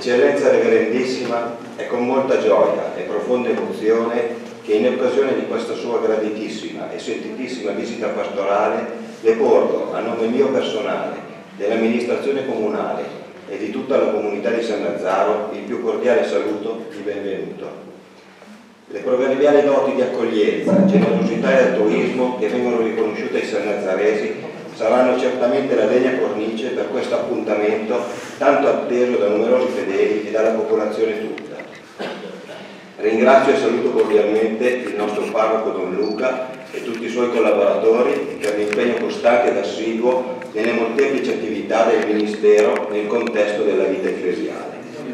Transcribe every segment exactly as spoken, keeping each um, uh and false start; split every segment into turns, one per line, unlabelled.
Eccellenza Reverendissima, è con molta gioia e profonda emozione che in occasione di questa sua graditissima e sentitissima visita pastorale le porto, a nome mio personale, dell'amministrazione comunale e di tutta la comunità di Sannazzaro, il più cordiale saluto di benvenuto. Le proverbiali doti di accoglienza, generosità e altruismo che vengono riconosciute ai sannazzaresi saranno certamente la degna cornice per questo appuntamento tanto atteso da numerosi fedeli e dalla popolazione tutta. Ringrazio e saluto cordialmente il nostro parroco Don Luca e tutti i suoi collaboratori per l'impegno costante ed assiduo nelle molteplici attività del Ministero nel contesto della vita ecclesiale.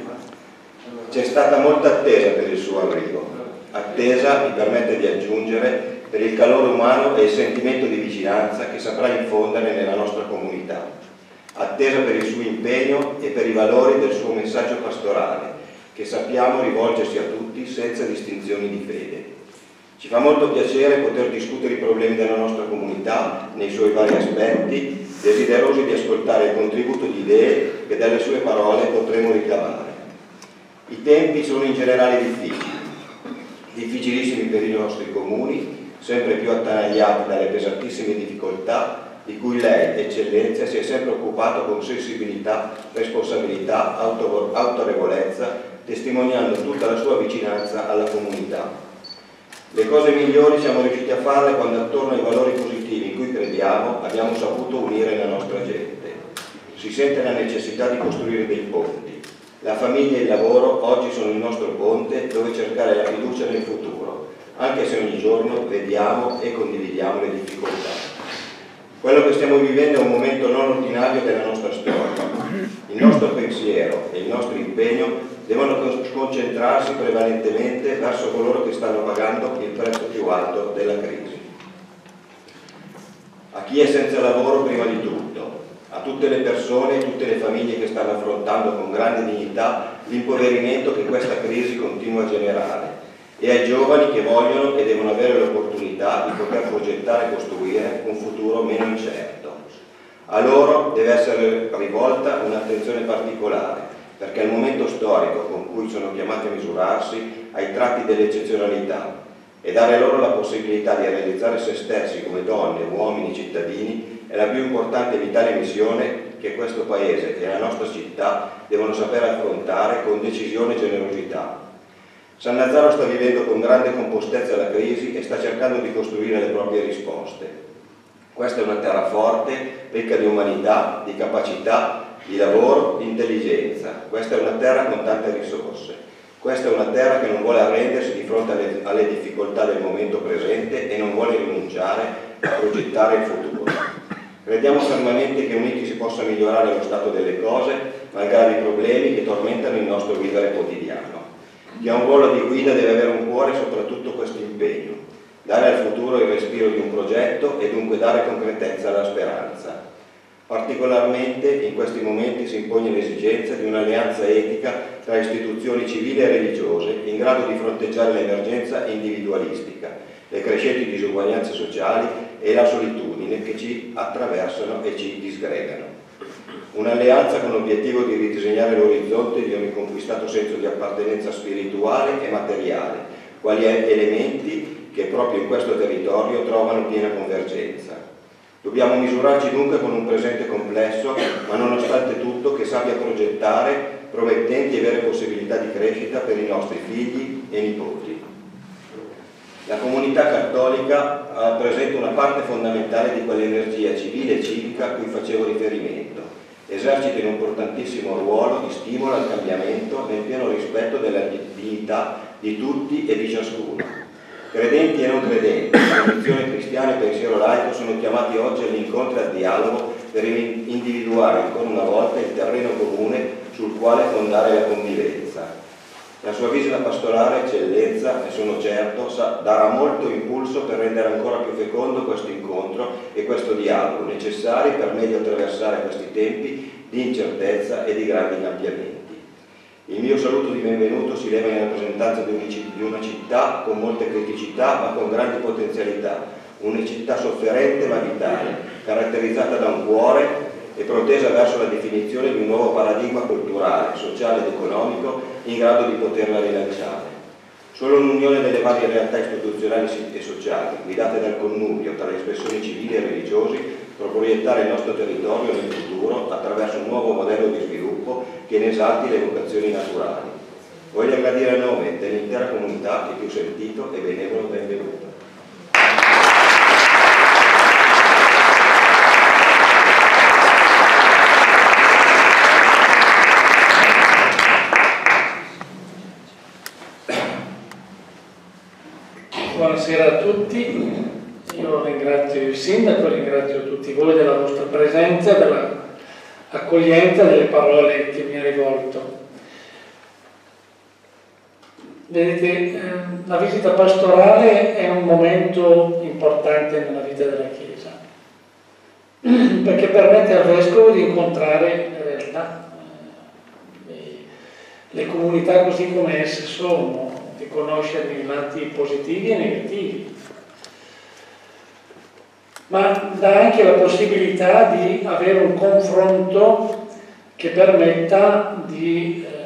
C'è stata molta attesa per il suo arrivo, attesa, mi permette di aggiungere, per il calore umano e il sentimento di vicinanza che saprà infondere nella nostra comunità, attesa per il suo impegno e per i valori del suo messaggio pastorale, che sappiamo rivolgersi a tutti senza distinzioni di fede. Ci fa molto piacere poter discutere i problemi della nostra comunità nei suoi vari aspetti, desiderosi di ascoltare il contributo di idee che dalle sue parole potremo ricavare. I tempi sono in generale difficili, difficilissimi per i nostri comuni, sempre più attanagliati dalle pesantissime difficoltà di cui lei, Eccellenza, si è sempre occupato con sensibilità, responsabilità, autorevolezza, testimoniando tutta la sua vicinanza alla comunità. Le cose migliori siamo riusciti a farle quando attorno ai valori positivi in cui crediamo abbiamo saputo unire la nostra gente. Si sente la necessità di costruire dei ponti. La famiglia e il lavoro oggi sono il nostro ponte dove cercare la fiducia nel futuro, anche se ogni giorno vediamo e condividiamo le difficoltà. Quello che stiamo vivendo è un momento non ordinario della nostra storia. Il nostro pensiero e il nostro impegno devono concentrarsi prevalentemente verso coloro che stanno pagando il prezzo più alto della crisi. A chi è senza lavoro prima di tutto, a tutte le persone e tutte le famiglie che stanno affrontando con grande dignità l'impoverimento che questa crisi continua a generare, e ai giovani che vogliono e devono avere l'opportunità di poter progettare e costruire un futuro meno incerto. A loro deve essere rivolta un'attenzione particolare, perché è il momento storico con cui sono chiamati a misurarsi ai tratti dell'eccezionalità e dare loro la possibilità di realizzare se stessi come donne, uomini, cittadini è la più importante e vitale missione che questo Paese e la nostra città devono sapere affrontare con decisione e generosità. Sannazzaro sta vivendo con grande compostezza la crisi e sta cercando di costruire le proprie risposte. Questa è una terra forte, ricca di umanità, di capacità, di lavoro, di intelligenza. Questa è una terra con tante risorse. Questa è una terra che non vuole arrendersi di fronte alle, alle difficoltà del momento presente e non vuole rinunciare a progettare il futuro. Crediamo fermamente che uniti si possa migliorare lo stato delle cose, malgrado i problemi che tormentano il nostro vivere quotidiano. Chi ha un ruolo di guida deve avere un cuore soprattutto questo impegno, dare al futuro il respiro di un progetto e dunque dare concretezza alla speranza. Particolarmente in questi momenti si impone l'esigenza di un'alleanza etica tra istituzioni civili e religiose in grado di fronteggiare l'emergenza individualistica, le crescenti disuguaglianze sociali e la solitudine che ci attraversano e ci disgregano. Un'alleanza con l'obiettivo di ridisegnare l'orizzonte di ogni conquistato senso di appartenenza spirituale e materiale, quali elementi che proprio in questo territorio trovano piena convergenza. Dobbiamo misurarci dunque con un presente complesso, ma nonostante tutto che sappia progettare promettenti e vere possibilità di crescita per i nostri figli e nipoti. La comunità cattolica rappresenta una parte fondamentale di quell'energia civile e civica a cui facevo riferimento. Esercita un importantissimo ruolo di stimolo al cambiamento nel pieno rispetto della dignità di tutti e di ciascuno. Credenti e non credenti, tradizione cristiana e pensiero laico sono chiamati oggi all'incontro e al dialogo per individuare ancora una volta il terreno comune sul quale fondare la convivenza. La sua visita pastorale, Eccellenza, ne sono certo, darà molto impulso per rendere ancora più fecondo questo incontro e questo dialogo, necessari per meglio attraversare questi tempi di incertezza e di grandi cambiamenti. Il mio saluto di benvenuto si leva in rappresentanza di una città con molte criticità ma con grandi potenzialità, una città sofferente ma vitale, caratterizzata da un cuore e protesa verso la definizione di un nuovo paradigma culturale, sociale ed economico in grado di poterla rilanciare. Solo un'unione delle varie realtà istituzionali e sociali, guidate dal connubio tra le espressioni civili e religiose, per proiettare il nostro territorio nel futuro attraverso un nuovo modello di sviluppo che ne esalti le vocazioni naturali. Voglio gradire a nome dell'intera comunità il più sentito e benevolo benvenuto.
Buonasera a tutti, io ringrazio il Sindaco, ringrazio tutti voi della vostra presenza, dell'accoglienza, delle parole che mi ha rivolto. Vedete, la visita pastorale è un momento importante nella vita della Chiesa, perché permette al Vescovo di incontrare le realtà, le comunità così come esse sono, di conoscerne i lati positivi e negativi, ma dà anche la possibilità di avere un confronto che permetta di eh,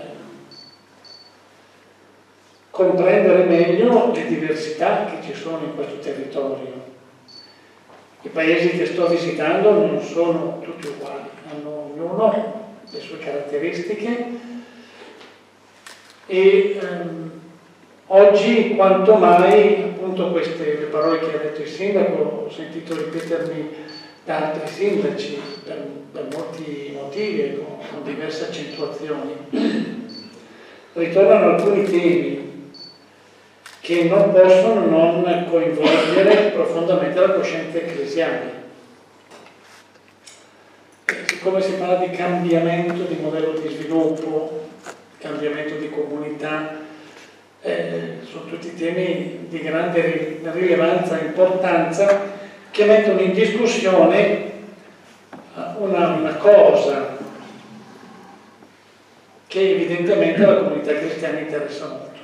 comprendere meglio le diversità che ci sono in questo territorio. I paesi che sto visitando non sono tutti uguali, hanno ognuno le sue caratteristiche e ehm, oggi quanto mai, appunto queste le parole che ha detto il Sindaco, ho sentito ripetermi da altri sindaci per, per molti motivi e con, con diverse accentuazioni, ritornano alcuni temi che non possono non coinvolgere profondamente la coscienza ecclesiale. Siccome si parla di cambiamento di modello di sviluppo, cambiamento di comunità, Eh, sono tutti temi di grande rilevanza e importanza che mettono in discussione una, una cosa che evidentemente alla comunità cristiana interessa molto.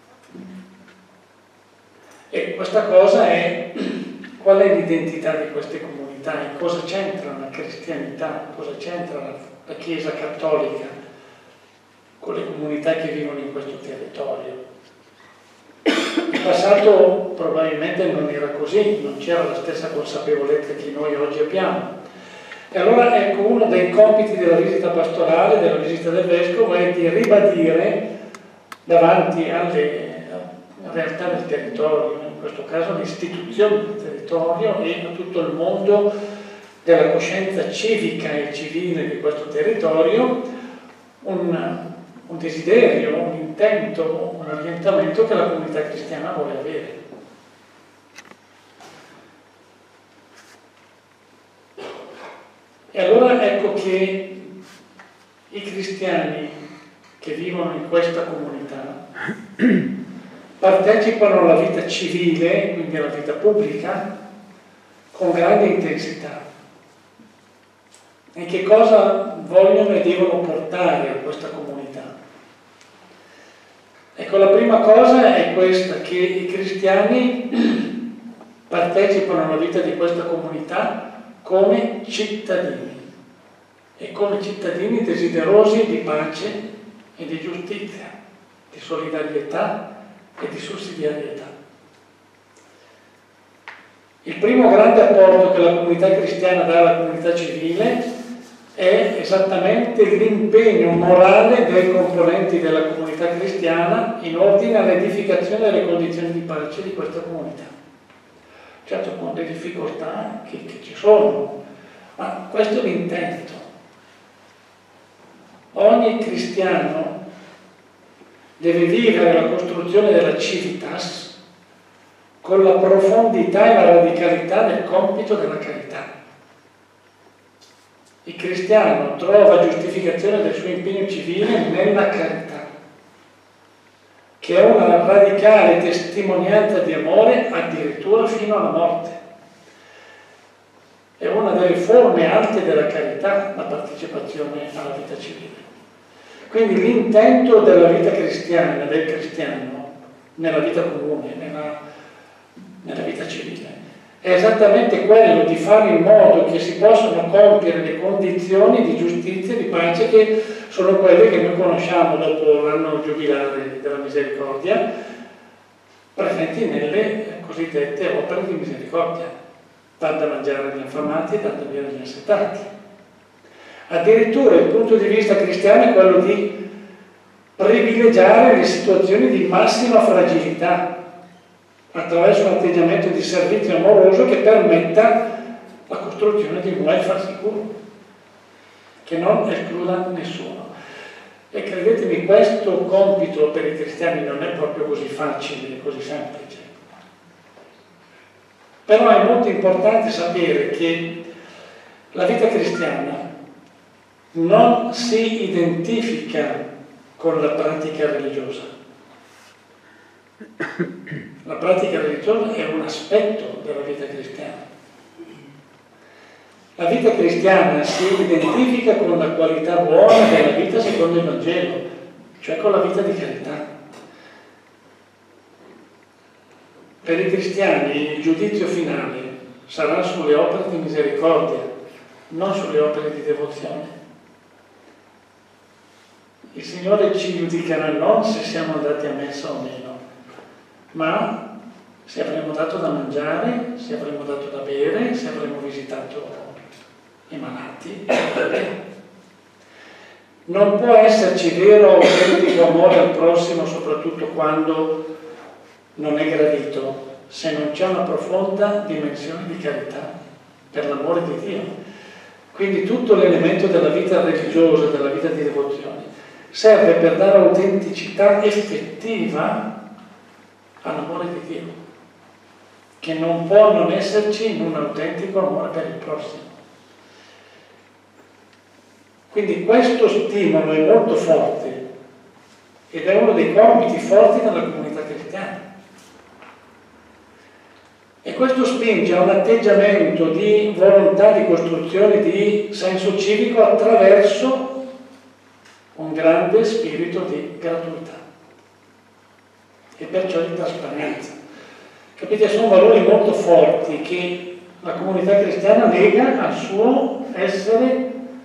E questa cosa è qual è l'identità di queste comunità e cosa c'entra la cristianità, cosa c'entra la, la Chiesa cattolica con le comunità che vivono in questo territorio. In passato probabilmente non era così, non c'era la stessa consapevolezza che noi oggi abbiamo. E allora ecco, uno dei compiti della visita pastorale, della visita del Vescovo, è di ribadire davanti alle realtà del territorio, in questo caso alle istituzioni del territorio e a tutto il mondo della coscienza civica e civile di questo territorio, un un desiderio, un intento, un orientamento che la comunità cristiana vuole avere. E allora ecco che i cristiani che vivono in questa comunità partecipano alla vita civile, quindi alla vita pubblica, con grande intensità. E che cosa vogliono e devono portare a questa comunità? Ecco, la prima cosa è questa, che i cristiani partecipano alla vita di questa comunità come cittadini e come cittadini desiderosi di pace e di giustizia, di solidarietà e di sussidiarietà. Il primo grande apporto che la comunità cristiana dà alla comunità civile è esattamente l'impegno morale dei componenti della comunità cristiana in ordine all'edificazione delle condizioni di pace di questa comunità. Certo, con le difficoltà che, che ci sono, ma questo è l'intento. Ogni cristiano deve vivere la costruzione della civitas con la profondità e la radicalità del compito della carità. Il cristiano trova giustificazione del suo impegno civile nella carità, che è una radicale testimonianza di amore addirittura fino alla morte. È una delle forme alte della carità, la partecipazione alla vita civile. Quindi l'intento della vita cristiana, del cristiano, nella vita comune, nella, nella vita civile, è esattamente quello di fare in modo che si possano compiere le condizioni di giustizia e di pace che sono quelle che noi conosciamo dopo l'anno giubilare della misericordia, presenti nelle cosiddette opere di misericordia, dar da mangiare agli affamati e dar da bere agli assetati. Addirittura il punto di vista cristiano è quello di privilegiare le situazioni di massima fragilità attraverso un atteggiamento di servizio amoroso che permetta la costruzione di un welfare sicuro, che non escluda nessuno. E credetemi, questo compito per i cristiani non è proprio così facile, così semplice. Però è molto importante sapere che la vita cristiana non si identifica con la pratica religiosa. La pratica religiosa è un aspetto della vita cristiana. La vita cristiana si identifica con la qualità buona della vita secondo il Vangelo, cioè con la vita di carità. Per i cristiani il giudizio finale sarà sulle opere di misericordia, non sulle opere di devozione. Il Signore ci giudicherà non se siamo andati a messa o meno, ma se avremo dato da mangiare, se avremo dato da bere, se avremo visitato i malati. Non può esserci vero autentico amore al prossimo, soprattutto quando non è gradito, se non c'è una profonda dimensione di carità per l'amore di Dio. Quindi tutto l'elemento della vita religiosa, della vita di devozione, serve per dare autenticità effettiva all'amore di Dio, che non può non esserci in un autentico amore per il prossimo. Quindi questo stimolo è molto forte ed è uno dei compiti forti della comunità cristiana. E questo spinge a un atteggiamento di volontà di costruzione di senso civico attraverso un grande spirito di gratuità e perciò di trasparenza. Capite, sono valori molto forti che la comunità cristiana lega al suo essere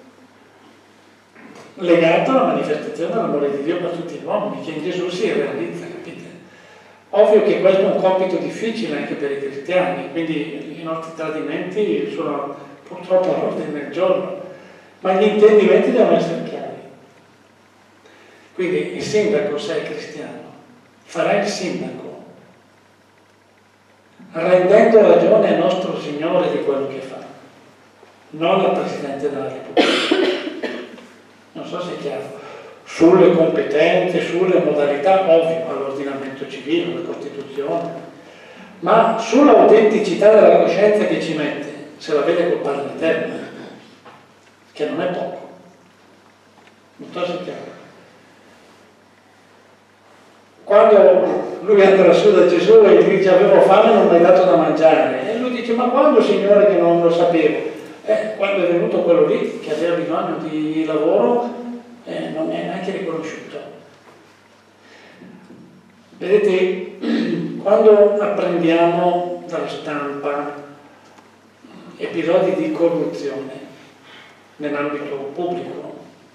legato alla manifestazione dell'amore di Dio per tutti gli uomini, che in Gesù si realizza, capite? Ovvio che questo è un compito difficile anche per i cristiani, quindi i nostri tradimenti sono purtroppo all'ordine del giorno, ma gli intendimenti devono essere chiari. Quindi il sindaco, se è cristiano, farà il sindaco, rendendo ragione al nostro Signore di quello che fa, non al Presidente della Repubblica. Non so se è chiaro. Sulle competenze, sulle modalità, ovvio, all'ordinamento civile, alla Costituzione, ma sull'autenticità della coscienza che ci mette, se la vede col Padre Eterno, che non è poco. Non so se è chiaro. Quando lui andrà su da Gesù e gli dice avevo fame e non mi hai dato da mangiare, e lui dice ma quando, Signore, che non lo sapevo? Eh, quando è venuto quello lì che aveva bisogno di lavoro, eh, non mi è neanche riconosciuto. Vedete, quando apprendiamo dalla stampa episodi di corruzione nell'ambito pubblico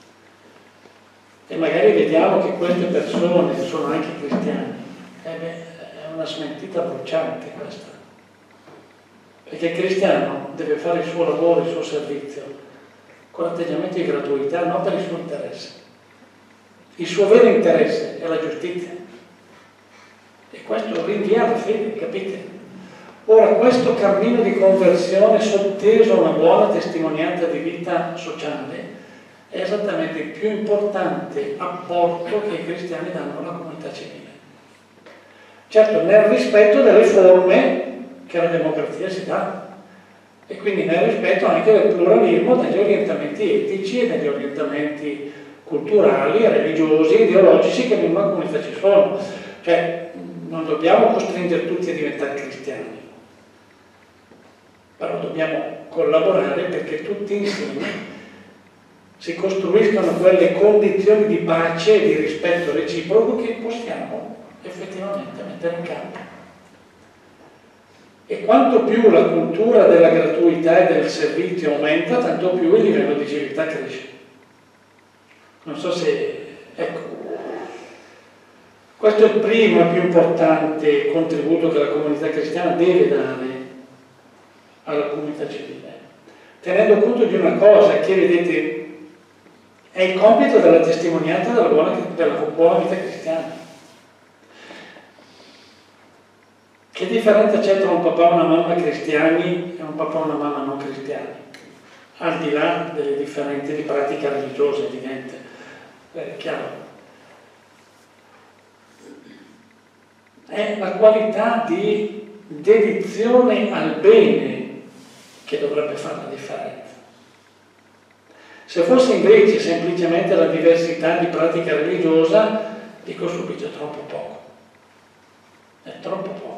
e magari vediamo che queste persone sono anche cristiani, eh beh, è una smentita bruciante questa. Perché il cristiano deve fare il suo lavoro, il suo servizio, con atteggiamento di gratuità, non per il suo interesse. Il suo vero interesse è la giustizia. E questo rinvia alla fede, capite? Ora, questo cammino di conversione sotteso a una buona testimonianza di vita sociale è esattamente il più importante apporto che i cristiani danno alla comunità civile. Certo, nel rispetto delle forme che la democrazia si dà e quindi nel rispetto anche del pluralismo degli orientamenti etici e degli orientamenti culturali, religiosi, ideologici che in una comunità ci sono. Cioè, non dobbiamo costringere tutti a diventare cristiani, però dobbiamo collaborare perché tutti insieme si costruiscano quelle condizioni di pace e di rispetto reciproco che possiamo effettivamente mettere in campo. E quanto più la cultura della gratuità e del servizio aumenta, tanto più il livello di civiltà cresce. Non so se... ecco. Questo è il primo e più importante contributo che la comunità cristiana deve dare alla comunità civile, tenendo conto di una cosa che, vedete, è il compito della testimonianza della buona, della buona vita cristiana. Che differenza c'è tra un papà e una mamma cristiani e un papà e una mamma non cristiani? Al di là delle differenze di pratica religiosa, evidente, è chiaro. È la qualità di dedizione al bene che dovrebbe fare la differenza. Se fosse invece semplicemente la diversità di pratica religiosa, dico subito, è troppo poco. È troppo poco.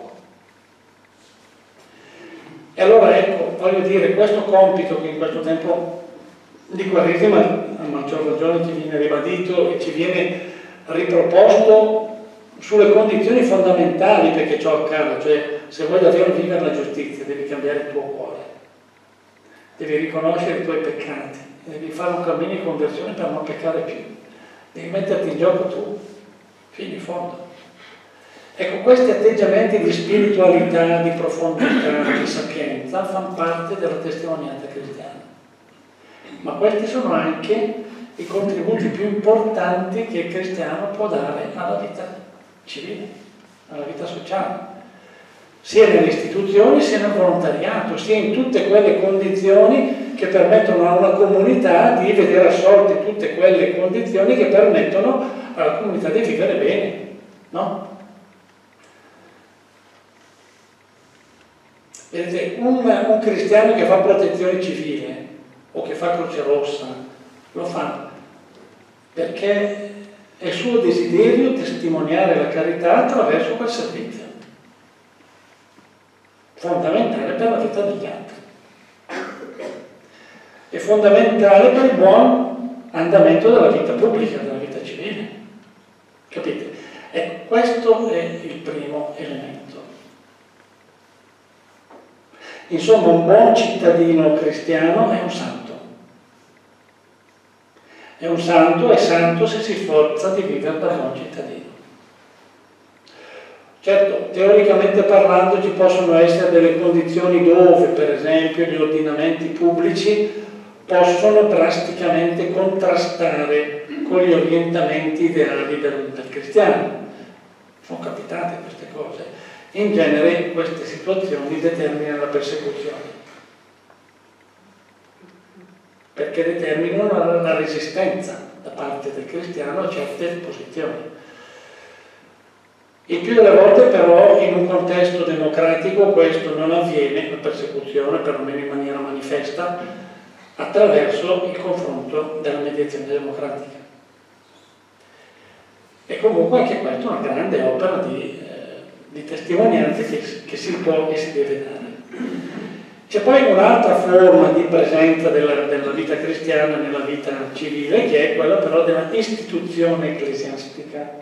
E allora ecco, voglio dire, questo compito che in questo tempo di Quaresima a maggior ragione ci viene ribadito e ci viene riproposto sulle condizioni fondamentali perché ciò accada, cioè se vuoi davvero vivere la giustizia devi cambiare il tuo cuore, devi riconoscere i tuoi peccati, devi fare un cammino di conversione per non peccare più, devi metterti in gioco tu, fino in fondo. Ecco, questi atteggiamenti di spiritualità, di profondità, di sapienza fanno parte della testimonianza cristiana. Ma questi sono anche i contributi più importanti che il cristiano può dare alla vita civile, alla vita sociale, sia nelle istituzioni sia nel volontariato, sia in tutte quelle condizioni che permettono a una comunità di vedere assolte tutte quelle condizioni che permettono alla comunità di vivere bene, no? Vedete, un, un cristiano che fa protezione civile o che fa Croce Rossa lo fa perché è suo desiderio testimoniare la carità attraverso quel servizio, fondamentale per la vita degli altri, è fondamentale per il buon andamento della vita pubblica, della vita civile, capite? E questo è il primo elemento. Insomma, un buon cittadino cristiano è un santo. È un santo, è santo se si sforza di vivere da buon cittadino. Certo, teoricamente parlando ci possono essere delle condizioni dove, per esempio, gli ordinamenti pubblici possono drasticamente contrastare con gli orientamenti ideali del, del cristiano. Sono capitate queste cose. In genere queste situazioni determinano la persecuzione, perché determinano la, la resistenza da parte del cristiano a certe posizioni. Il più delle volte però in un contesto democratico questo non avviene, la persecuzione perlomeno in maniera manifesta, attraverso il confronto della mediazione democratica. E comunque anche questa è una grande opera di di testimonianze che, che si può e si deve dare. C'è poi un'altra forma di presenza della, della vita cristiana nella vita civile, che è quella però della istituzione ecclesiastica.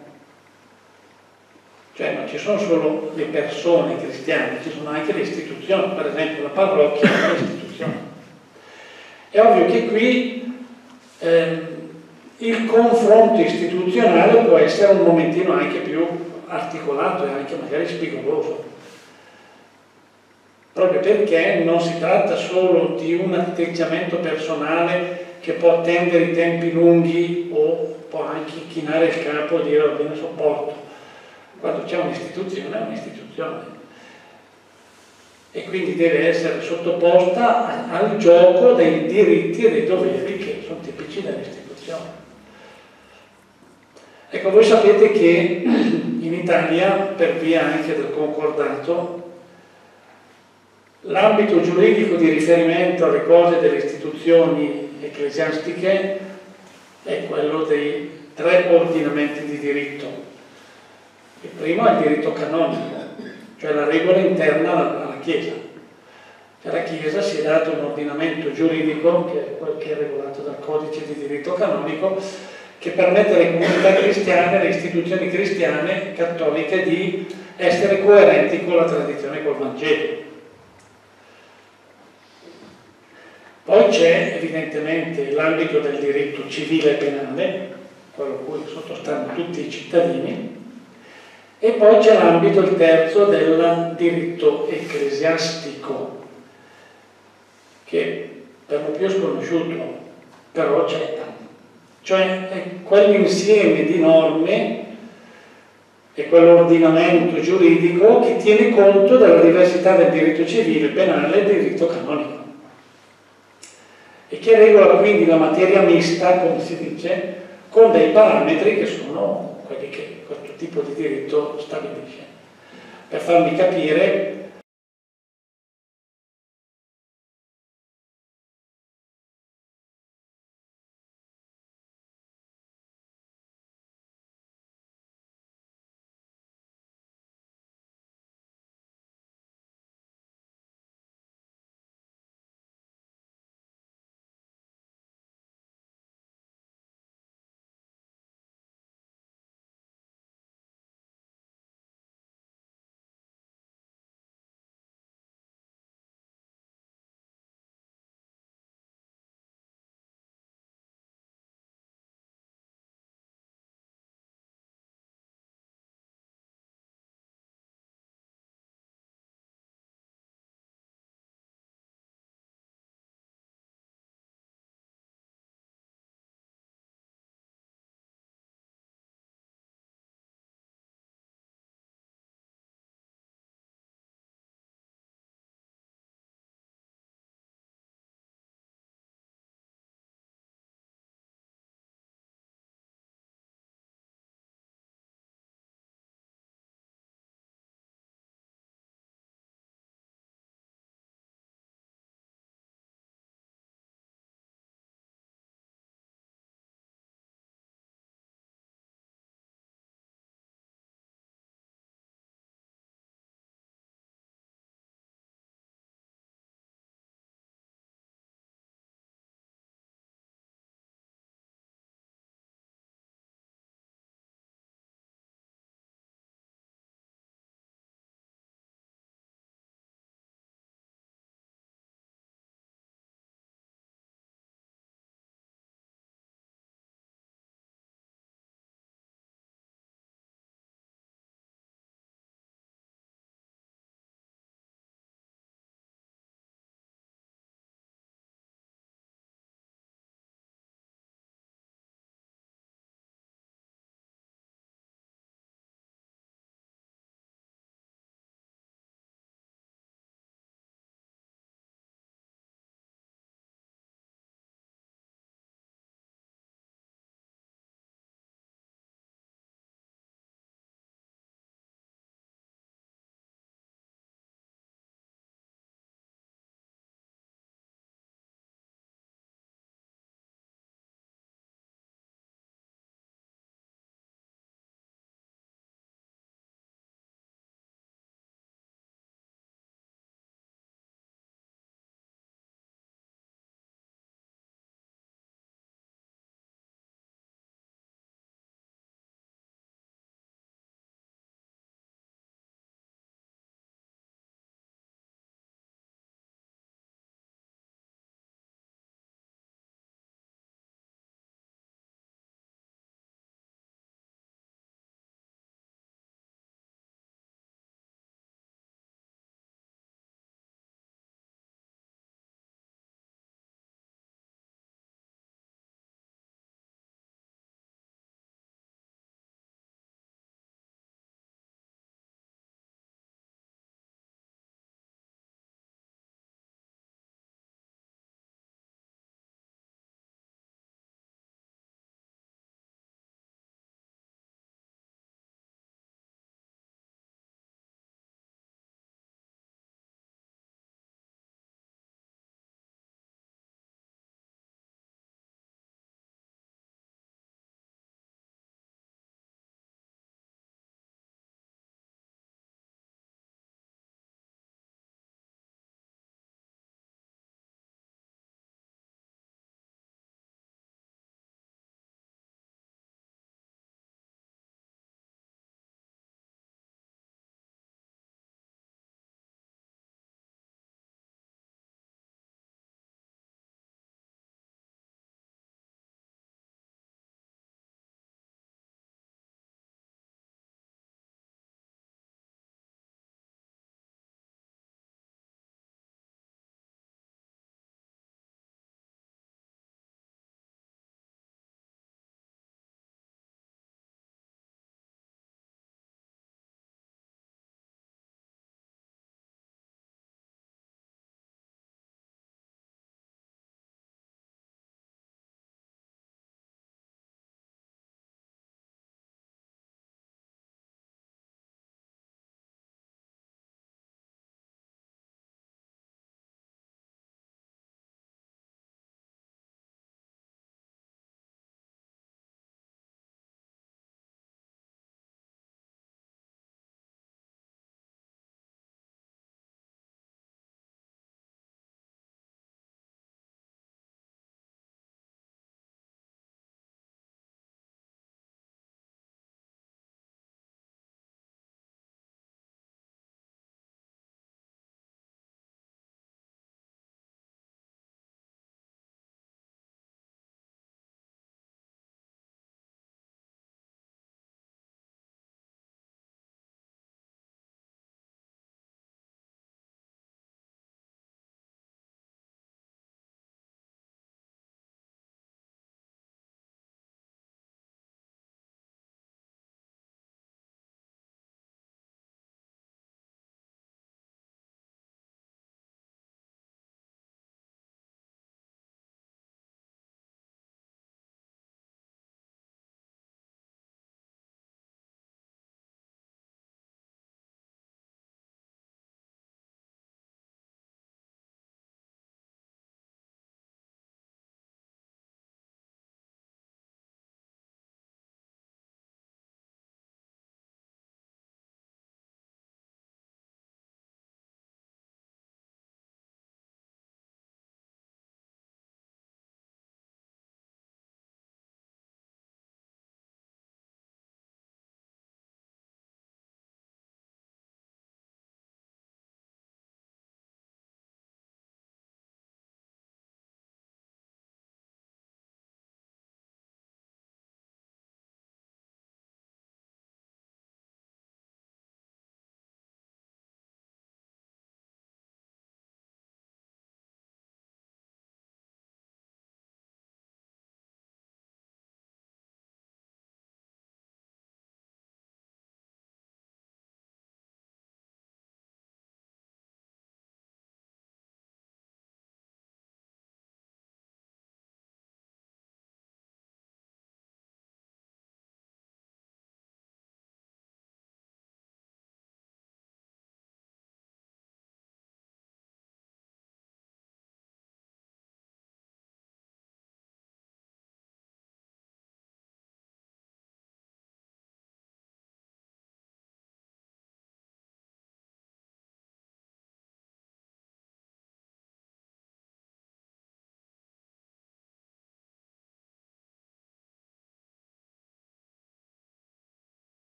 Cioè non ci sono solo le persone cristiane, ci sono anche le istituzioni, per esempio la parrocchia è un'istituzione. È ovvio che qui eh, il confronto istituzionale può essere un momentino anche più articolato e anche magari spigoloso, proprio perché non si tratta solo di un atteggiamento personale che può attendere i tempi lunghi o può anche chinare il capo e dire va bene, sopporto. Quando c'è un'istituzione è un'istituzione e quindi deve essere sottoposta al gioco dei diritti e dei doveri che sono tipici dell'istituzione. Ecco, voi sapete che in Italia, per via anche del concordato, l'ambito giuridico di riferimento alle cose delle istituzioni ecclesiastiche è quello dei tre ordinamenti di diritto. Il primo è il diritto canonico, cioè la regola interna alla Chiesa. Per la Chiesa si è dato un ordinamento giuridico, che è quel che è regolato dal codice di diritto canonico, che permette alle comunità cristiane, alle istituzioni cristiane, cattoliche, di essere coerenti con la tradizione, col Vangelo. Poi c'è evidentemente l'ambito del diritto civile e penale, quello a cui sottostanno tutti i cittadini, e poi c'è l'ambito, il terzo, del diritto ecclesiastico, che per lo più è sconosciuto, però c'è, cioè è quell'insieme di norme e quell'ordinamento giuridico che tiene conto della diversità del diritto civile, penale e del diritto canonico, e che regola quindi la materia mista, come si dice, con dei parametri che sono quelli che questo tipo di diritto stabilisce. Per farmi capire,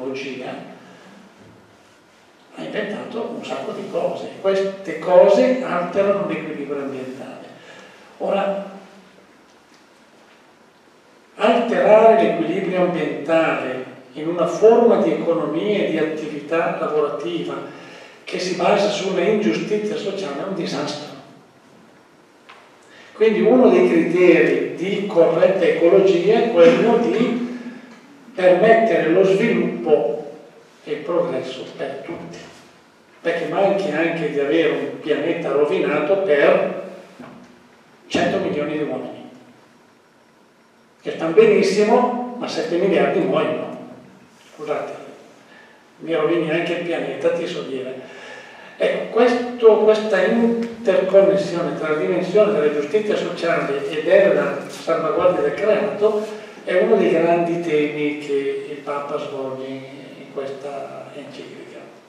l'ecologia, ha inventato un sacco di cose. Queste cose alterano l'equilibrio ambientale. Ora, alterare l'equilibrio ambientale in una forma di economia e di attività lavorativa che si basa sulla ingiustizia sociale è un disastro. Quindi uno dei criteri di corretta ecologia è quello di permettere lo sviluppo e il progresso per tutti, perché manchi anche di avere un pianeta rovinato per cento milioni di uomini, che stanno benissimo, ma sette miliardi muoiono. Scusate, mi rovini anche il pianeta, ti so dire. Ecco, questo, questa interconnessione tra la dimensione della giustizia sociale e della salvaguardia del creato è uno dei grandi temi che il Papa svolge in questa enciclica.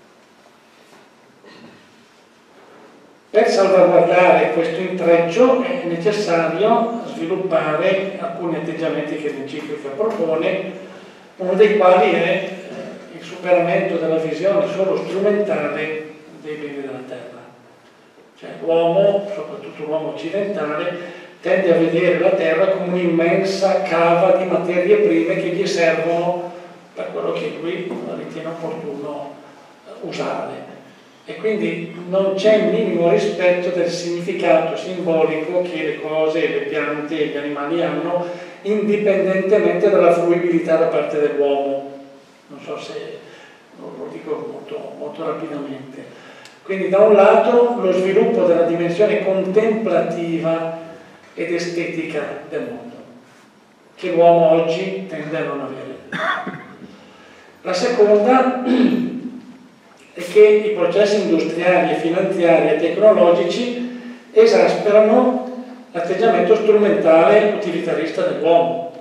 Per salvaguardare questo intreccio è necessario sviluppare alcuni atteggiamenti che l'enciclica propone, uno dei quali è il superamento della visione solo strumentale dei beni della terra. Cioè l'uomo, soprattutto l'uomo occidentale, tende a vedere la terra come un'immensa cava di materie prime che gli servono per quello che lui ritiene opportuno usare. E quindi non c'è il minimo rispetto del significato simbolico che le cose, le piante e gli animali hanno, indipendentemente dalla fruibilità da parte dell'uomo. Non so se lo dico molto, molto rapidamente. Quindi da un lato lo sviluppo della dimensione contemplativa ed estetica del mondo, che l'uomo oggi tende a non avere. La seconda è che i processi industriali, finanziari e tecnologici esasperano l'atteggiamento strumentale utilitarista dell'uomo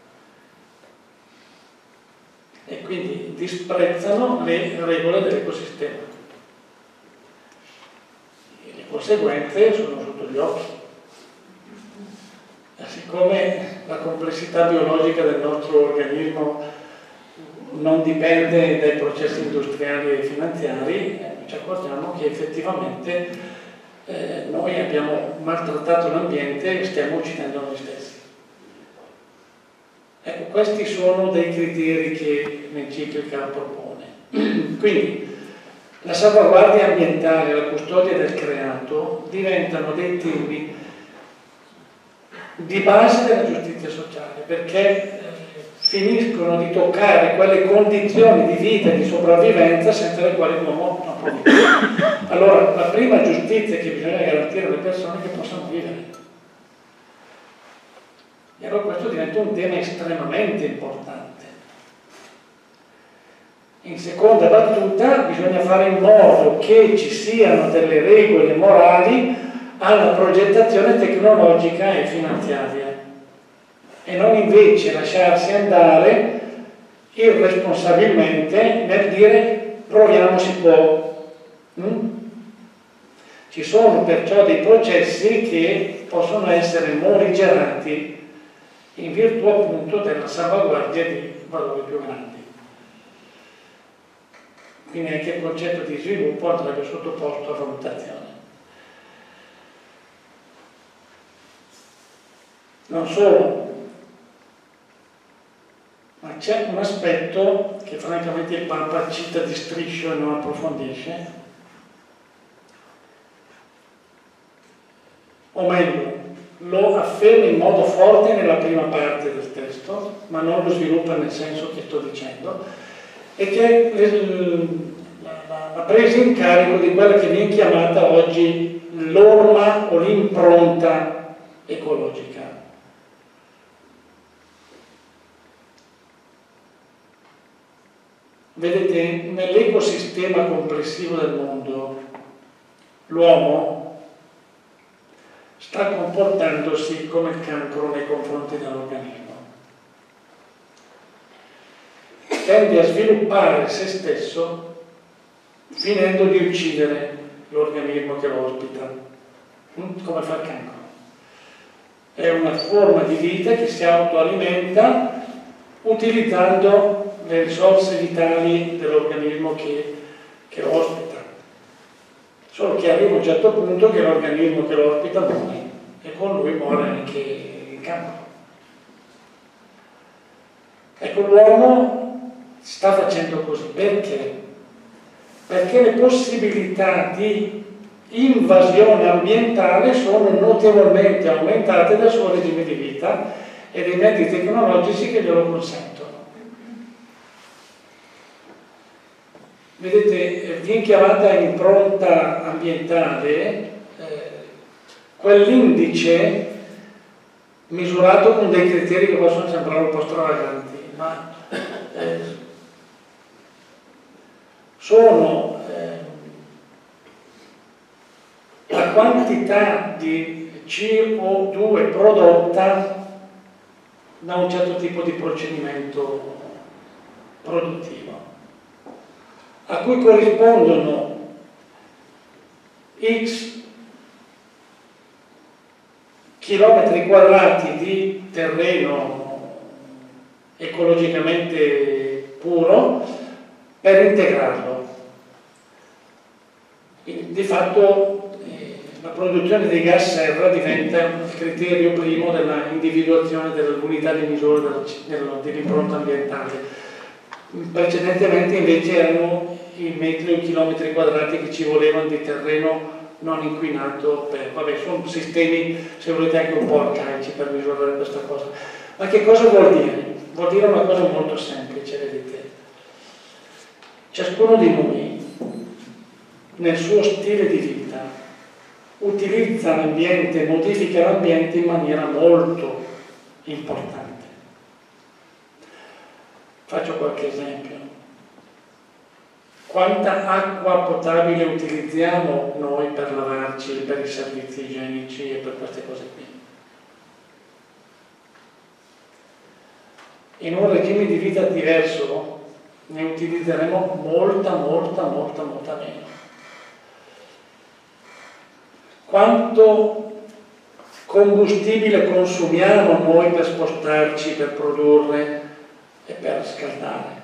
e quindi disprezzano le regole dell'ecosistema. E le conseguenze sono sotto gli occhi. E siccome la complessità biologica del nostro organismo non dipende dai processi industriali e finanziari, eh, ci accorgiamo che effettivamente eh, noi abbiamo maltrattato l'ambiente e stiamo uccidendo noi stessi. Ecco, questi sono dei criteri che l'enciclica propone. Quindi la salvaguardia ambientale e la custodia del creato diventano dei temi di base della giustizia sociale, perché finiscono di toccare quelle condizioni di vita e di sopravvivenza senza le quali l'uomo non può vivere. Allora, la prima giustizia che bisogna garantire alle persone è che possano vivere. E allora questo diventa un tema estremamente importante. In seconda battuta bisogna fare in modo che ci siano delle regole morali alla progettazione tecnologica e finanziaria e non invece lasciarsi andare irresponsabilmente nel dire proviamo si può. Mm? Ci sono perciò dei processi che possono essere morigerati in virtù appunto della salvaguardia di valori più grandi. Quindi anche il concetto di sviluppo andrebbe sottoposto a valutazione. Non solo, ma c'è un aspetto che francamente il Papa cita di striscio e non approfondisce, o meglio, lo afferma in modo forte nella prima parte del testo, ma non lo sviluppa nel senso che sto dicendo, e che è la, la presa in carico di quella che viene chiamata oggi l'orma o l'impronta ecologica. Vedete, nell'ecosistema complessivo del mondo l'uomo sta comportandosi come il cancro nei confronti dell'organismo. Tende a sviluppare se stesso finendo di uccidere l'organismo che lo ospita, come fa il cancro. È una forma di vita che si autoalimenta utilizzando le risorse vitali dell'organismo che, che lo ospita. Solo che arriva a un certo punto che l'organismo che lo ospita muore e con lui muore anche il campo. Ecco, l'uomo sta facendo così. Perché? Perché le possibilità di invasione ambientale sono notevolmente aumentate dal suo regime di vita e dei mezzi tecnologici che glielo consentono. Vedete, viene chiamata impronta ambientale eh, quell'indice misurato con dei criteri che possono sembrare un po' stravaganti, ma eh, sono eh, la quantità di C O due prodotta da un certo tipo di procedimento produttivo, a cui corrispondono X chilometri quadrati di terreno ecologicamente puro per integrarlo. Quindi, di fatto eh, la produzione dei gas serra diventa il criterio primo della individuazione dell'unità di misura dell'impronta ambientale. Precedentemente invece erano i metri o i chilometri quadrati che ci volevano di terreno non inquinato per, vabbè, sono sistemi, se volete, anche un po' arcaici per misurare questa cosa. Ma che cosa vuol dire? Vuol dire una cosa molto semplice, vedete. Ciascuno di noi, nel suo stile di vita, utilizza l'ambiente, modifica l'ambiente in maniera molto importante. Faccio qualche esempio. Quanta acqua potabile utilizziamo noi per lavarci, per i servizi igienici e per queste cose qui? In un regime di vita diverso ne utilizzeremo molta, molta, molta, molta meno. Quanto combustibile consumiamo noi per spostarci, per produrre e per scaldare?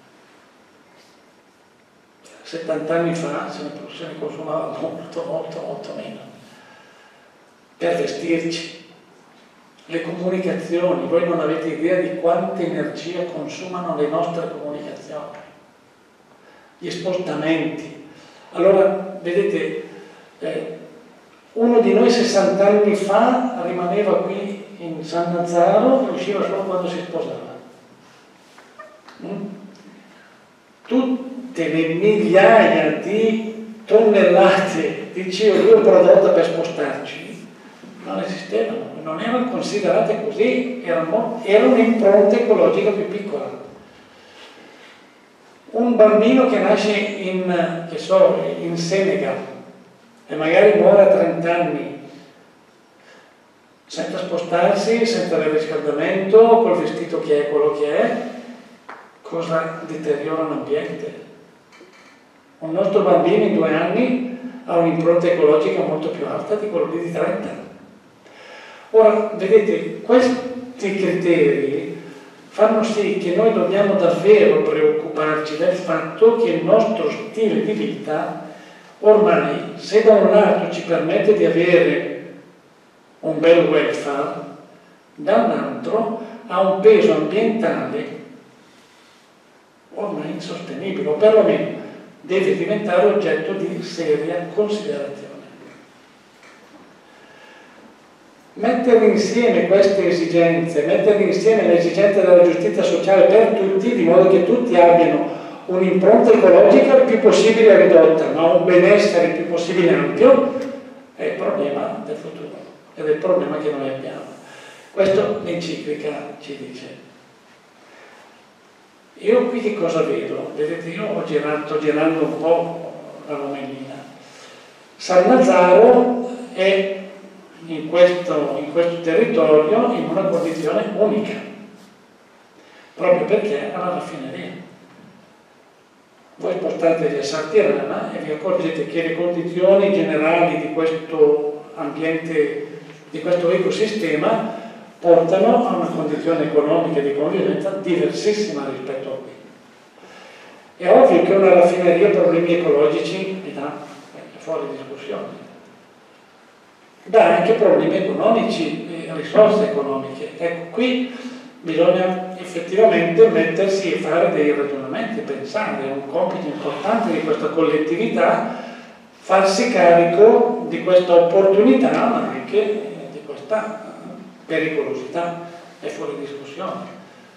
settanta anni fa se ne, se ne consumava molto, molto, molto meno. Per vestirci, le comunicazioni, voi non avete idea di quanta energia consumano le nostre comunicazioni, gli spostamenti. Allora, vedete, eh, uno di noi sessanta anni fa rimaneva qui in Sannazaro e usciva solo quando si sposava. Mm? Tutte le migliaia di tonnellate di C O due prodotte per spostarci non esistevano, non erano considerate così, erano, era un'impronta ecologica più piccola. Un bambino che nasce in, che so, in Senegal e magari muore a trenta anni senza spostarsi, senza avere riscaldamento, col vestito che è quello che è, cosa deteriora l'ambiente? Un nostro bambino in due anni ha un'impronta ecologica molto più alta di quello di trenta. Ora, vedete, questi criteri fanno sì che noi dobbiamo davvero preoccuparci del fatto che il nostro stile di vita ormai, se da un lato ci permette di avere un bel welfare, da un altro ha un peso ambientale ormai insostenibile, o perlomeno deve diventare oggetto di seria considerazione. Mettere insieme queste esigenze, mettere insieme le esigenze della giustizia sociale per tutti, di modo che tutti abbiano un'impronta ecologica il più possibile ridotta, ma un benessere il più possibile ampio, è il problema del futuro ed è il problema che noi abbiamo. Questo l'enciclica ci dice. Io qui che cosa vedo? Vedete, io ho girato, sto girando un po' la Lomellina. Sannazaro è in questo, in questo territorio in una condizione unica, proprio perché ha la raffineria. Voi spostatevi a Sartirana e vi accorgete che le condizioni generali di questo ambiente, di questo ecosistema, portano a una condizione economica e di convivenza diversissima rispetto a qui. È ovvio che una raffineria problemi ecologici li dà, è fuori discussione. Dà anche problemi economici e risorse economiche. Ecco, qui bisogna effettivamente mettersi e fare dei ragionamenti, pensare, è un compito importante di questa collettività, farsi carico di questa opportunità, ma anche di questa pericolosità, è fuori discussione.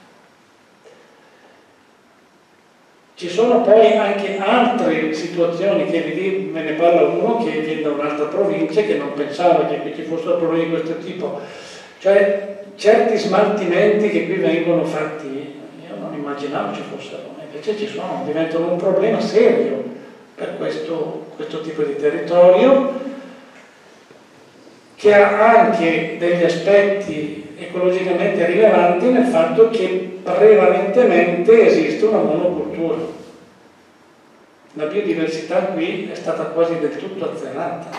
Ci sono poi anche altre situazioni, che vi, me ne parla uno che viene da un'altra provincia, che non pensava che qui ci fossero problemi di questo tipo, cioè certi smaltimenti che qui vengono fatti, io non immaginavo ci fossero, invece ci sono, diventano un problema serio per questo, questo tipo di territorio, che ha anche degli aspetti ecologicamente rilevanti nel fatto che prevalentemente esiste una monocultura. La biodiversità qui è stata quasi del tutto azzerata.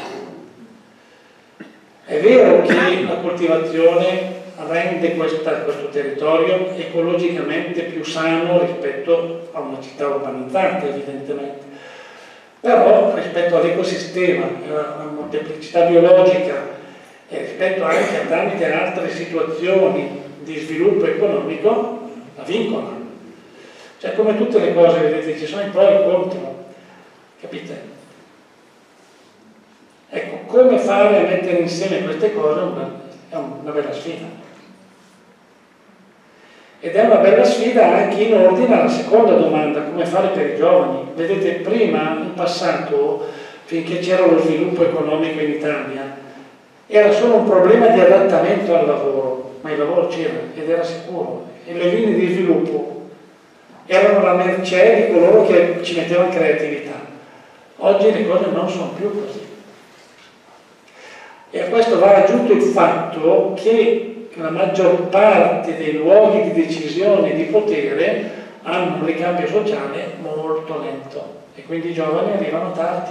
È vero che la coltivazione rende questa, questo territorio ecologicamente più sano rispetto a una città urbanizzata, evidentemente, però rispetto all'ecosistema, alla molteplicità biologica e rispetto anche a tante altre situazioni di sviluppo economico, la vincola. Cioè, come tutte le cose, vedete, ci sono i pro e i contro, capite? Ecco, come fare a mettere insieme queste cose è una, è una bella sfida. Ed è una bella sfida anche in ordine alla seconda domanda, come fare per i giovani. Vedete, prima, in passato, finché c'era lo sviluppo economico in Italia, era solo un problema di adattamento al lavoro, ma il lavoro c'era ed era sicuro, e le linee di sviluppo erano la mercé di coloro che ci mettevano creatività. Oggi le cose non sono più così. E a questo va aggiunto il fatto che la maggior parte dei luoghi di decisione e di potere hanno un ricambio sociale molto lento e quindi i giovani arrivano tardi.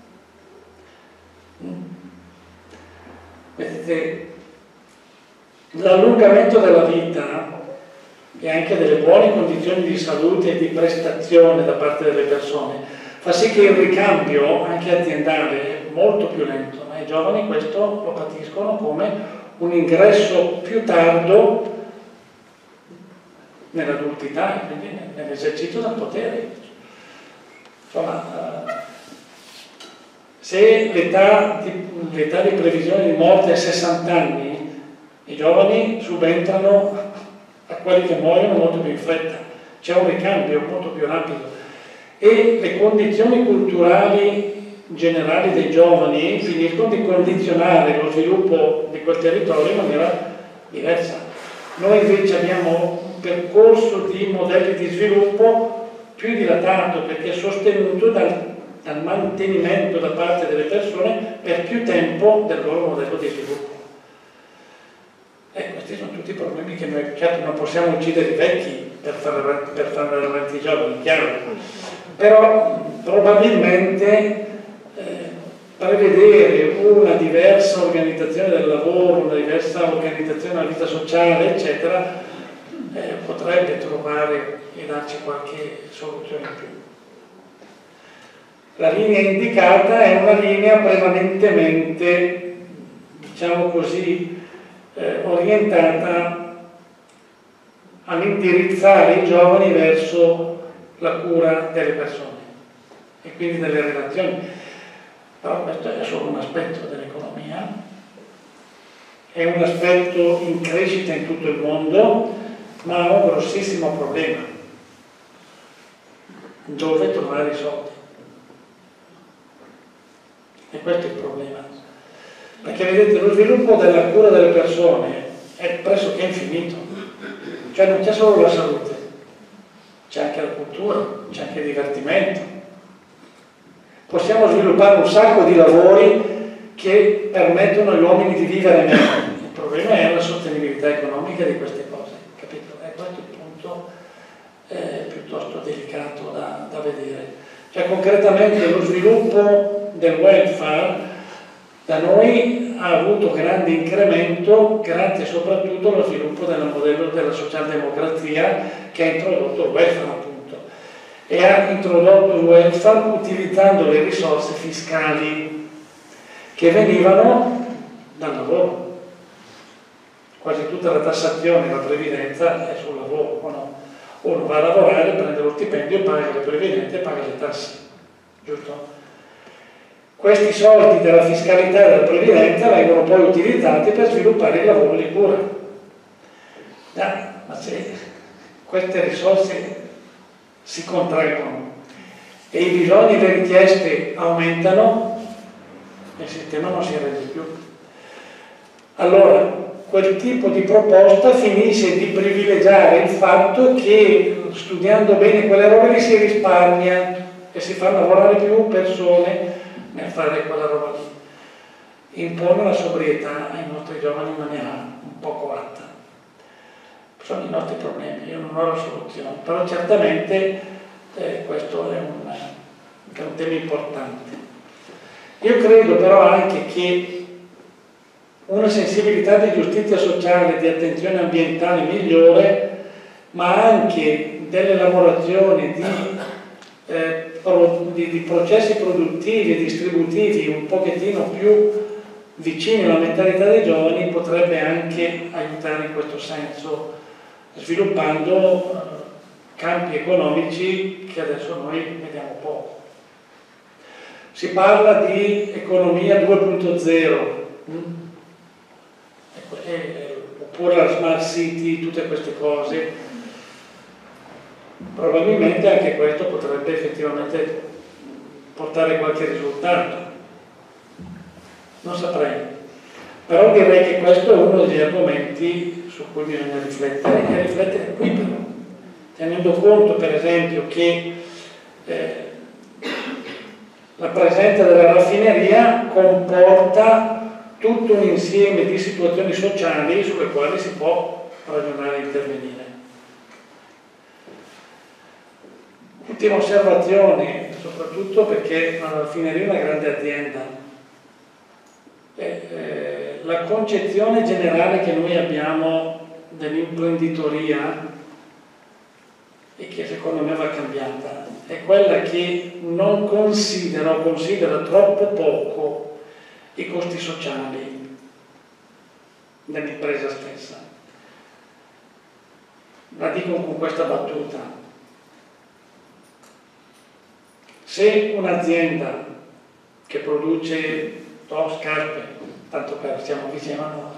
Vedete, l'allungamento della vita e anche delle buone condizioni di salute e di prestazione da parte delle persone fa sì che il ricambio anche aziendale è molto più lento, ma i giovani questo lo patiscono come un ingresso più tardo nell'adultità e quindi nell'esercizio del potere. Insomma, se l'età di, l'età di previsione di morte è sessanta anni, i giovani subentrano a quelli che muoiono molto più in fretta. C'è un ricambio molto più rapido e le condizioni culturali generali dei giovani finiscono di condizionare lo sviluppo di quel territorio in maniera diversa. Noi invece abbiamo un percorso di modelli di sviluppo più dilatato perché è sostenuto dal, dal mantenimento da parte delle persone per più tempo del loro modello di sviluppo. E questi sono tutti i problemi che noi, certo, non possiamo uccidere i vecchi per fare, per fare avanti i giovani, chiaro, però probabilmente prevedere una diversa organizzazione del lavoro, una diversa organizzazione della vita sociale, eccetera, eh, potrebbe trovare e darci qualche soluzione in più. La linea indicata è una linea prevalentemente, diciamo così, eh, orientata all'indirizzare i giovani verso la cura delle persone e quindi delle relazioni. Però questo è solo un aspetto dell'economia, è un aspetto in crescita in tutto il mondo, ma ha un grossissimo problema. Dove trovare i soldi? E questo è il problema. Perché vedete, lo sviluppo della cura delle persone è pressoché infinito. Cioè non c'è solo la salute, c'è anche la cultura, c'è anche il divertimento. Possiamo sviluppare un sacco di lavori che permettono agli uomini di vivere meglio. Il problema è la sostenibilità economica di queste cose, capito? E questo è il punto eh, piuttosto delicato da, da vedere. Cioè concretamente lo sviluppo del welfare da noi ha avuto grande incremento grazie soprattutto allo sviluppo del modello della socialdemocrazia che ha introdotto il welfare appunto. e ha introdotto il welfare utilizzando le risorse fiscali che venivano dal lavoro. Quasi tutta la tassazione e la previdenza è sul lavoro, o no? Uno va a lavorare, prende lo stipendio, paga le previdenze e paga le tasse, giusto? Questi soldi della fiscalità e della previdenza vengono poi utilizzati per sviluppare il lavoro di cura. Ah, ma se queste risorse si contraggono e i bisogni e le richieste aumentano, il sistema non si regge più. Allora, quel tipo di proposta finisce di privilegiare il fatto che studiando bene quelle robe lì si risparmia e si fanno lavorare più persone nel fare quella roba lì. Impone la sobrietà ai nostri giovani in maniera un po' coatta. Sono i nostri problemi, io non ho la soluzione, però certamente eh, questo è un, è un tema importante. Io credo però anche che una sensibilità di giustizia sociale, di attenzione ambientale migliore, ma anche delle lavorazioni di, eh, pro, di, di processi produttivi e distributivi un pochettino più vicini alla mentalità dei giovani potrebbe anche aiutare in questo senso, sviluppando eh, campi economici che adesso noi vediamo poco. Si parla di economia due punto zero. Hm? Oppure la smart city, tutte queste cose, probabilmente anche questo potrebbe effettivamente portare qualche risultato, non saprei, però direi che questo è uno degli argomenti su cui bisogna riflettere e riflettere qui però, tenendo conto per esempio che eh, la presenza della raffineria comporta tutto un insieme di situazioni sociali sulle quali si può ragionare e intervenire. Ultima osservazione, soprattutto perché la raffineria è una grande azienda. Eh, eh, la concezione generale che noi abbiamo dell'imprenditoria e che secondo me va cambiata è quella che non considera o considera troppo poco i costi sociali dell'impresa stessa. La dico con questa battuta: se un'azienda che produce oh, scarpe, tanto per siamo vicini a noi,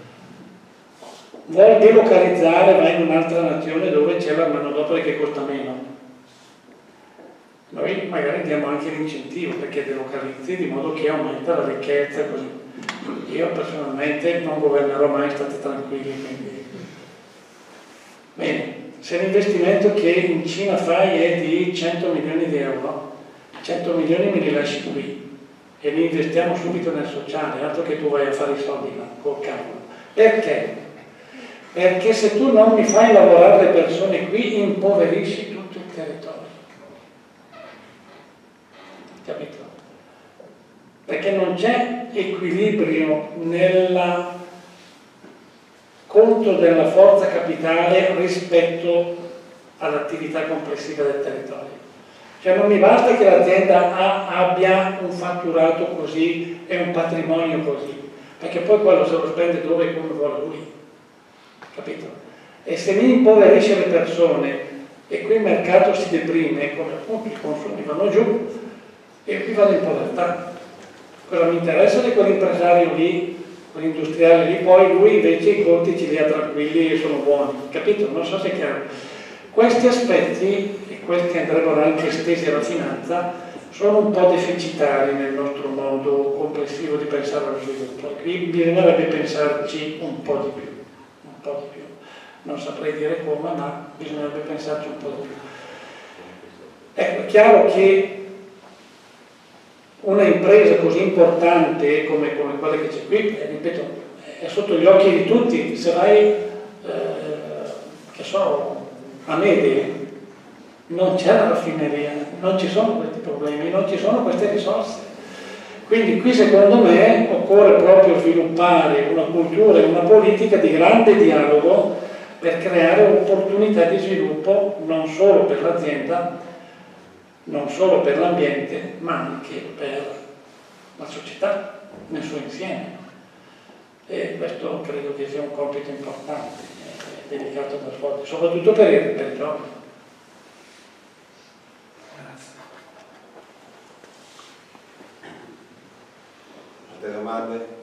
vuole delocalizzare, va in un'altra nazione dove c'è la manodopera che costa meno, noi magari diamo anche l'incentivo perché delocalizzi di modo che aumenta la ricchezza e così. Io personalmente non governerò mai, state tranquilli. Quindi. Bene, se l'investimento che in Cina fai è di cento milioni di euro, cento milioni me li lasci qui e li investiamo subito nel sociale, altro che tu vai a fare i soldi là, col cavolo. Perché? Perché se tu non mi fai lavorare le persone qui, impoverisci tutto il territorio. Capito? Perché non c'è equilibrio nel conto della forza capitale rispetto all'attività complessiva del territorio. Cioè non mi basta che l'azienda abbia un fatturato così e un patrimonio così, perché poi quello se lo spende dove e come vuole lui. Capito? E se mi impoverisce le persone e qui il mercato si deprime, come appunto i consumi vanno giù, e qui vado in povertà. Cosa mi interessa di quell'impresario lì, quell'industriale lì, poi lui invece i conti ce li ha tranquilli e sono buoni, capito? Non so se è chiaro. Questi aspetti, e questi andrebbero anche estesi alla finanza, sono un po' deficitari nel nostro modo complessivo di pensare allo sviluppo. Qui bisognerebbe pensarci un po' di più, un po' di più. Non saprei dire come, ma bisognerebbe pensarci un po' di più. Ecco, è chiaro che una impresa così importante come, come quella che c'è qui, eh, ripeto, è sotto gli occhi di tutti. Se vai, eh, che so, a Mede, non c'è la raffineria, non ci sono questi problemi, non ci sono queste risorse. Quindi qui secondo me occorre proprio sviluppare una cultura e una politica di grande dialogo per creare opportunità di sviluppo non solo per l'azienda, non solo per l'ambiente, ma anche per la società nel suo insieme. E questo credo che sia un compito importante e delicato da svolgere, soprattutto per i, per i giovani.
Grazie. Altre domande?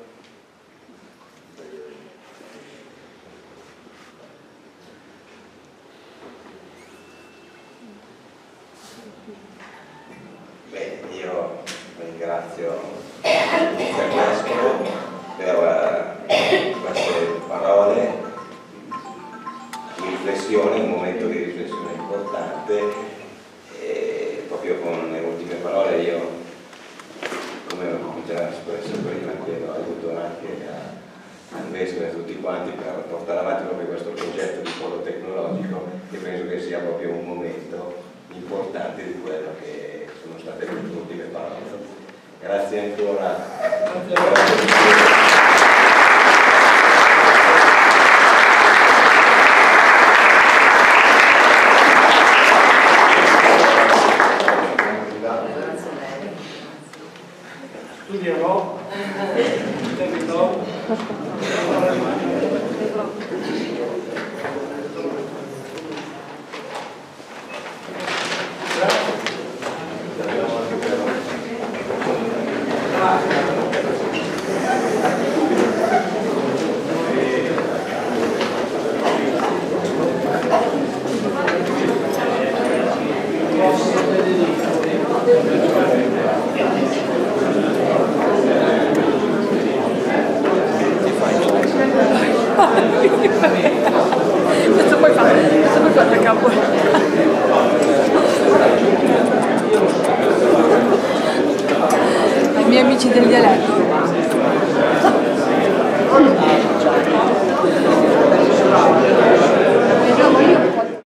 Bene, io ringrazio il Vescovo per queste parole di riflessione, un momento di riflessione importante, e proprio con le ultime parole io, come ho già espresso prima, chiedo aiuto anche a, al Vescovo e a tutti quanti per portare avanti proprio questo progetto di polo tecnologico, che penso che sia proprio un momento importante di quello che sono state le ultime parole. Grazie ancora. Grazie.